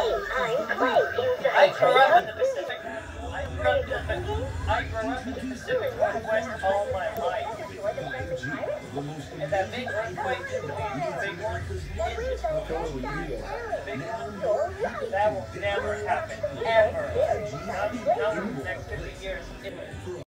I grew up in the Pacific. I grew up in the Pacific Northwest all my life. And that big earthquake, the big one, that will never happen, ever. Not in the next 50 years.